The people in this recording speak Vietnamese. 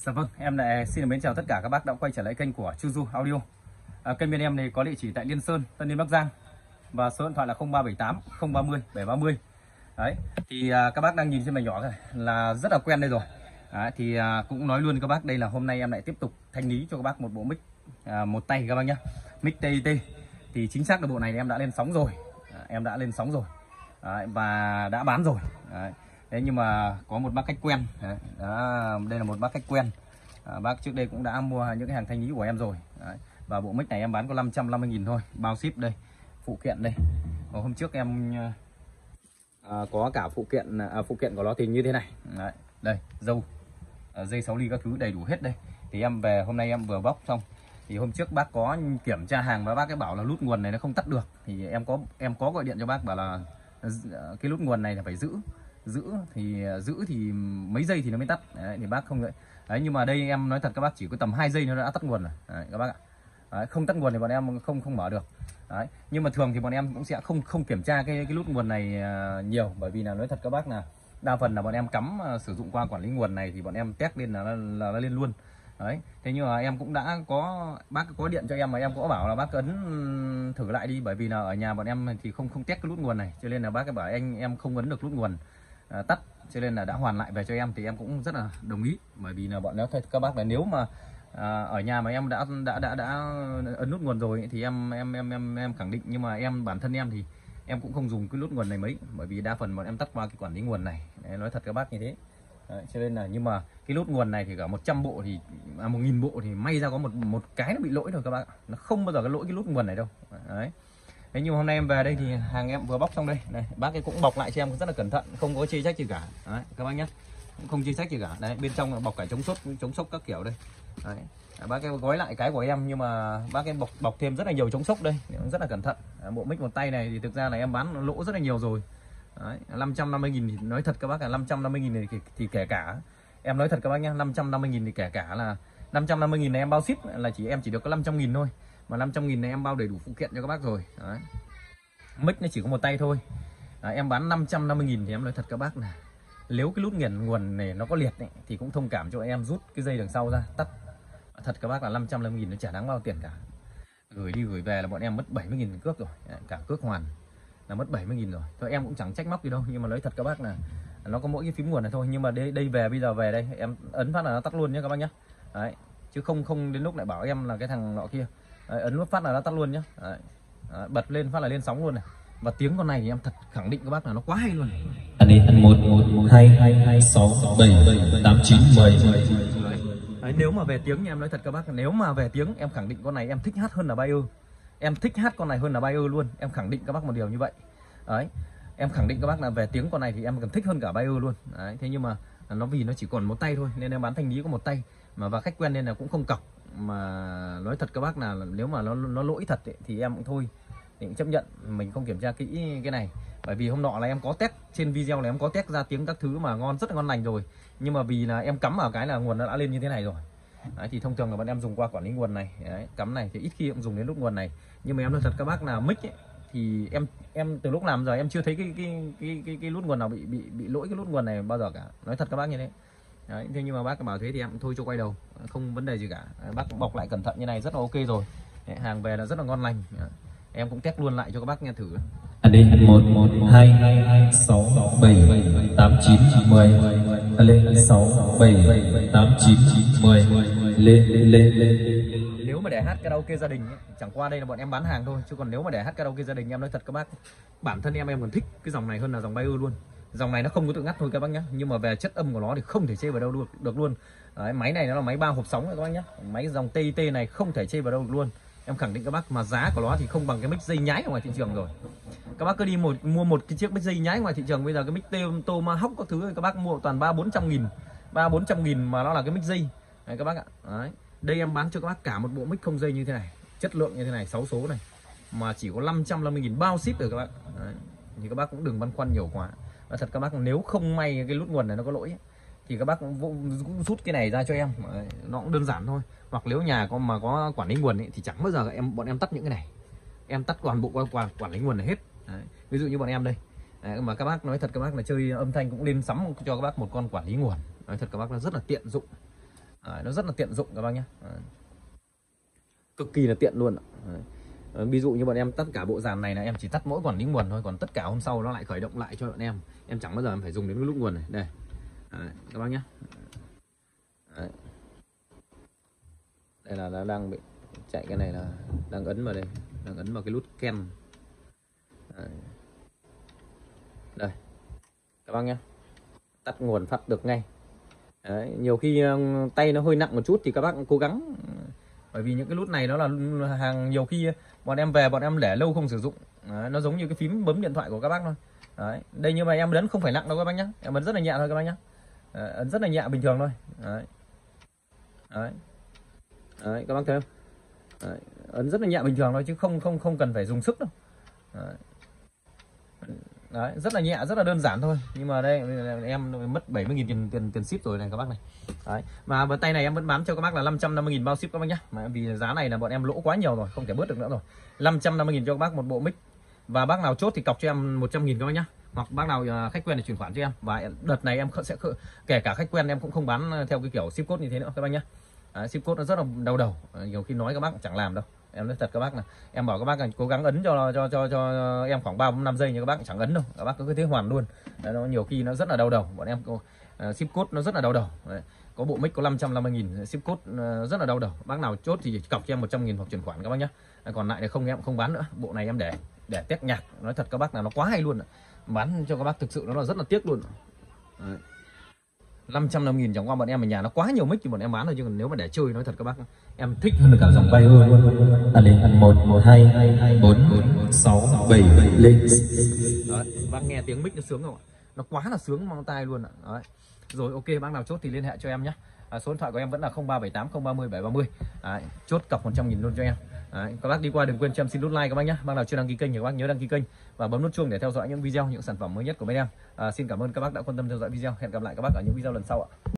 Dạ vâng, em lại xin mến chào tất cả các bác đã quay trở lại kênh của Chuju Audio. Kênh bên em thì có địa chỉ tại Liên Sơn, Tân Yên, Bắc Giang và số điện thoại là 0378 030 730. Đấy, thì các bác đang nhìn trên màn nhỏ này là rất là quen đây rồi. Đấy, thì cũng nói luôn các bác, đây là hôm nay em lại tiếp tục thanh lý cho các bác một bộ mic một tay các bác nhá. Mic TIT. Thì chính xác là bộ này thì em đã lên sóng rồi. Em đã lên sóng rồi. Đấy, và đã bán rồi. Đấy. Thế nhưng mà có một bác khách quen. Đấy, đây là một bác khách quen. Bác trước đây cũng đã mua những cái hàng thanh lý của em rồi. Đấy. Và bộ mic này em bán có 550.000 thôi, bao ship đây, phụ kiện đây. Còn hôm trước em có cả phụ kiện của nó thì như thế này. Đấy, đây dâu, dây 6 ly các thứ đầy đủ hết đây. Thì em về hôm nay em vừa bóc xong. Thì hôm trước bác có kiểm tra hàng và bác ấy bảo là nút nguồn này nó không tắt được. Thì em có gọi điện cho bác bảo là cái nút nguồn này là phải giữ thì mấy giây thì nó mới tắt. Đấy, thì bác không vậy. Đấy, nhưng mà đây em nói thật các bác, chỉ có tầm 2 giây nó đã tắt nguồn rồi. Đấy, các bác ạ. Đấy, không tắt nguồn thì bọn em không mở được. Đấy, nhưng mà thường thì bọn em cũng sẽ không kiểm tra cái nút nguồn này nhiều, bởi vì là nói thật các bác là đa phần là bọn em cắm sử dụng qua quản lý nguồn này thì bọn em test lên là nó lên luôn. Đấy, thế nhưng mà em cũng đã có, bác có điện cho em mà em có bảo là bác ấn thử lại đi, bởi vì là ở nhà bọn em thì không test cái nút nguồn này, cho nên là bác ấy bảo em không ấn được nút nguồn tắt, cho nên là đã hoàn lại về cho em. Thì em cũng rất là đồng ý, bởi vì là bọn nó thôi các bác là nếu mà ở nhà mà em đã ấn nút nguồn rồi thì em khẳng định, nhưng mà bản thân em thì em cũng không dùng cái nút nguồn này mấy, bởi vì đa phần bọn em tắt qua cái quản lý nguồn này. Đấy, nói thật các bác như thế. Đấy, cho nên là nhưng mà cái nút nguồn này thì cả 100 bộ thì 1000 bộ thì may ra có một cái nó bị lỗi thôi các bác, nó không bao giờ cái lỗi cái nút nguồn này đâu. Đấy. Thế nhưng mà hôm nay em về đây thì hàng em vừa bóc xong đây này, bác ấy cũng bọc lại cho em rất là cẩn thận, không có chê trách gì cả. Đấy, các bác nhé, cũng không chê trách gì cả. Đấy, bên trong là bọc cả chống sốc các kiểu đây. Đấy, bác ấy gói lại cái của em, nhưng mà bác ấy bọc thêm rất là nhiều chống sốc đây, rất là cẩn thận. Bộ mic một tay này thì thực ra là em bán lỗ rất là nhiều rồi. Đấy, 550.000 thì nói thật các bác là 550.000 này thì kể cả, em nói thật các bác nhé, 550.000 thì kể cả là 550.000 này em bao ship là em chỉ được có 500.000 thôi, mà 500.000 này em bao đầy đủ phụ kiện cho các bác rồi. Đấy. Mic nó chỉ có một tay thôi. Đấy, em bán 550.000 thì em nói thật các bác là nếu cái nút nguồn này nó có liệt ấy, thì cũng thông cảm cho em rút cái dây đằng sau ra tắt. Thật các bác là 550.000 nó chả đáng bao tiền cả. Gửi đi gửi về là bọn em mất 70.000 cước rồi. Đấy, cả cước hoàn là mất 70.000 rồi. Thôi em cũng chẳng trách móc gì đâu, nhưng mà nói thật các bác là nó có mỗi cái phím nguồn này thôi. Nhưng mà đây về bây giờ về đây em ấn phát là nó tắt luôn nhé các bác nhé. Đấy, chứ không đến lúc lại bảo em là cái thằng nọ kia. Đấy, ấn nút phát là nó tắt luôn nhé. Đấy. Đấy, bật lên phát là lên sóng luôn này. Và tiếng con này thì em thật khẳng định các bác là nó quá hay luôn. Anh đi 1 2 6 7 8 9 10. Đấy, nếu mà về tiếng thì em nói thật các bác, nếu mà về tiếng em khẳng định con này em thích hát hơn là Bayer. Em thích hát con này hơn là Bayer luôn. Em khẳng định các bác một điều như vậy. Đấy, em khẳng định các bác là về tiếng con này thì em còn thích hơn cả Bayer luôn. Đấy, thế nhưng mà nó vì nó chỉ còn một tay thôi nên em bán thanh lý có một tay, mà và khách quen nên là cũng không cọc. Mà nói thật các bác là nếu mà nó lỗi thật ấy, thì em cũng thôi, thì cũng chấp nhận, mình không kiểm tra kỹ cái này. Bởi vì hôm nọ là em có test trên video là em có test ra tiếng các thứ mà rất là ngon lành rồi, nhưng mà vì là em cắm vào cái là nguồn nó đã lên như thế này rồi. Đấy, thì thông thường là bọn em dùng qua quản lý nguồn này. Đấy, cắm này thì ít khi cũng dùng đến nút nguồn này. Nhưng mà em nói thật các bác là mic ấy, thì em từ lúc làm giờ em chưa thấy cái nút nguồn nào bị lỗi cái nút nguồn này bao giờ cả, nói thật các bác như thế. Đấy, thế nhưng mà bác bảo thế thì em thôi cho quay đầu, không vấn đề gì cả. Đấy, bác bọc lại cẩn thận như này rất là ok rồi. Đấy, hàng về là rất là ngon lành. Đấy, em cũng test luôn lại cho các bác nghe thử. Anh đi 1 2 6 7 8 9 10. Lên 6 7 8 9 10. Lên. Nếu mà để hát karaoke gia đình ấy, chẳng qua đây là bọn em bán hàng thôi, chứ còn nếu mà để hát karaoke gia đình em nói thật các bác, bản thân em còn thích cái dòng này hơn là dòng Bayer luôn. Dòng này nó không có tự ngắt thôi các bác nhé, nhưng mà về chất âm của nó thì không thể chê vào đâu được luôn. Đấy, máy này nó là máy 3 hộp sóng các bác nhé, máy dòng TIT này không thể chê vào đâu được luôn. Em khẳng định các bác, mà giá của nó thì không bằng cái mic dây nhái ở ngoài thị trường rồi. Các bác cứ đi mua một cái chiếc mic dây nhái ngoài thị trường bây giờ, cái mic Tomahawk các thứ các bác mua toàn 300-400.000 mà nó là cái mic dây. Đấy các bác ạ. Đấy, đây em bán cho các bác cả một bộ mic không dây như thế này, chất lượng như thế này, 6 số này, mà chỉ có 550.000 bao ship được các bác. Đấy, thì các bác cũng đừng băn khoăn nhiều quá. Và thật các bác, nếu không may cái nút nguồn này nó có lỗi ấy, thì các bác cũng rút cái này ra cho em. Đấy, nó cũng đơn giản thôi. Hoặc nếu nhà có quản lý nguồn ấy, thì chẳng bao giờ bọn em tắt những cái này, em tắt toàn bộ qua quản lý nguồn này hết. Đấy, ví dụ như bọn em đây. Đấy, mà các bác nói thật các bác là chơi âm thanh cũng lên sắm cho các bác một con quản lý nguồn. Nói thật các bác là rất là tiện dụng. Đấy, nó rất là tiện dụng các bác nhé. Cực kỳ là tiện luôn. Ví dụ như bọn em tất cả bộ dàn này là em chỉ tắt mỗi quản lý nguồn thôi, còn tất cả hôm sau nó lại khởi động lại cho bọn em chẳng bao giờ em phải dùng đến cái lúc nguồn này. Đây. Đấy, các bác nhé. Đấy. Đây là nó đang bị chạy, cái này là đang ấn vào đây, đang ấn vào cái nút ken. Đấy. Đây các bác nhé, tắt nguồn phát được ngay. Đấy, nhiều khi tay nó hơi nặng một chút thì các bác cố gắng, bởi vì những cái nút này nó là hàng nhiều khi bọn em về bọn em để lâu không sử dụng. Đấy, nó giống như cái phím bấm điện thoại của các bác thôi. Đấy, đây nhưng mà em ấn không phải nặng đâu các bác nhé, em ấn rất là nhẹ thôi các bác nhé. Ấn rất là nhẹ bình thường thôi. Đấy. Đấy. Đấy, các bác thấy không? Đấy, ấn rất là nhẹ bình thường thôi chứ không cần phải dùng sức đâu. Đấy. Đấy, rất là nhẹ, rất là đơn giản thôi. Nhưng mà đây em mất 70.000 tiền ship rồi này các bác này. Đấy. Mà với tay này em vẫn bán cho các bác là 550.000 bao ship các bác nhá. Mà vì giá này là bọn em lỗ quá nhiều rồi, không thể bớt được nữa rồi. 550.000 cho các bác một bộ mic. Và bác nào chốt thì cọc cho em 100.000 các bác nhá. Hoặc bác nào khách quen thì chuyển khoản cho em. Và đợt này em sẽ kể cả khách quen em cũng không bán theo cái kiểu ship code như thế nữa các bác nhá. Đấy, ship code nó rất là đau đầu. Nhiều khi nói các bác chẳng làm đâu. Em nói thật các bác là em bảo các bác là cố gắng ấn cho em khoảng 3-5 giây nhưng các bác chẳng ấn đâu, các bác cứ thế hoàn luôn. Đấy, nó nhiều khi nó rất là đau đầu, bọn em ship code nó rất là đau đầu. Đấy, có bộ mic có 550.000 ship code rất là đau đầu. Bác nào chốt thì cọc cho em 100.000 hoặc chuyển khoản các bác nhé. Còn lại thì không, em không bán nữa. Bộ này em để test nhạc, nói thật các bác là nó quá hay luôn, bán cho các bác thực sự nó là rất là tiếc luôn. Đấy. 550.000 chẳng qua bọn em ở nhà nó quá nhiều mic thì bọn em bán rồi, chứ còn nếu mà để chơi nói thật các bác em thích hơn cả dòng bay hơn. Lên 1 2 4 6 7 lên. Đấy, bác nghe tiếng mic nó sướng không ạ? Nó quá là sướng mang tai luôn ạ. Đấy. Rồi ok, bác nào chốt thì liên hệ cho em nhé. Số điện thoại của em vẫn là 0378 030 730. Đấy, chốt cọc 100.000 luôn cho em. Đấy, các bác đi qua đừng quên cho em xin nút like các bác nhé. Bác nào chưa đăng ký kênh thì các bác nhớ đăng ký kênh và bấm nút chuông để theo dõi những video, những sản phẩm mới nhất của bên em. Xin cảm ơn các bác đã quan tâm theo dõi video. Hẹn gặp lại các bác ở những video lần sau ạ.